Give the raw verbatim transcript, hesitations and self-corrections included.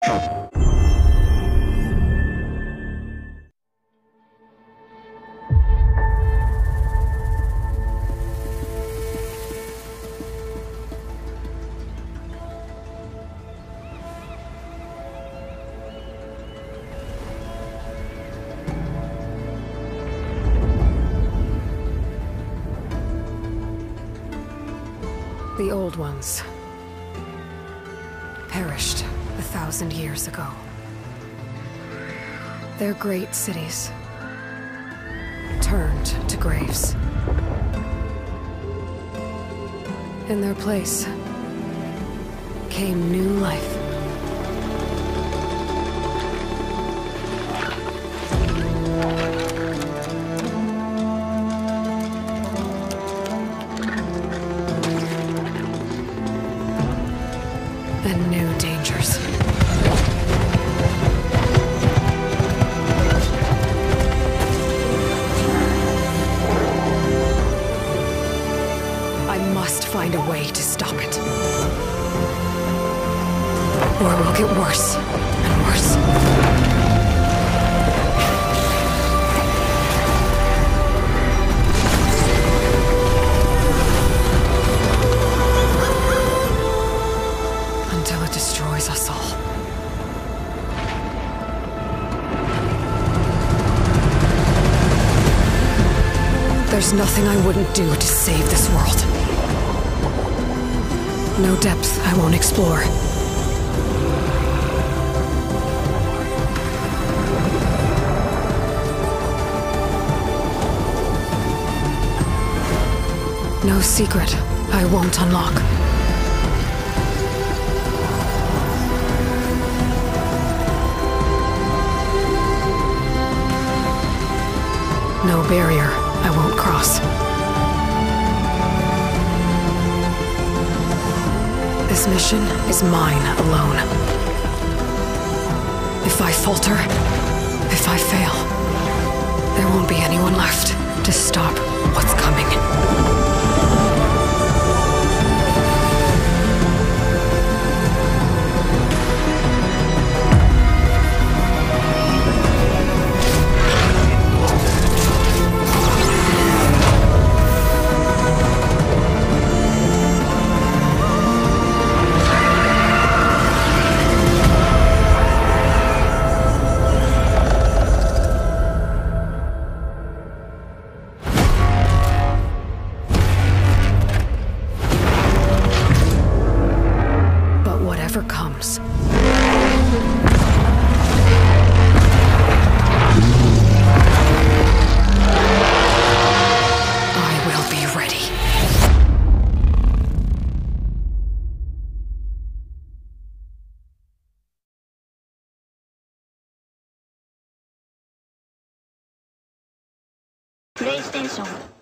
The Old Ones perished a thousand years ago. Their great cities turned to graves. In their place came new life. And new dangers. I must find a way to stop it. Or it will get worse and worse. Until it destroys us all. There's nothing I wouldn't do to save this world. No depth I won't explore. No secret I won't unlock. No barrier I won't cross. This mission is mine alone. If I falter, if I fail, there won't be anyone left to stop what's coming. Whatever comes. I will be ready. PlayStation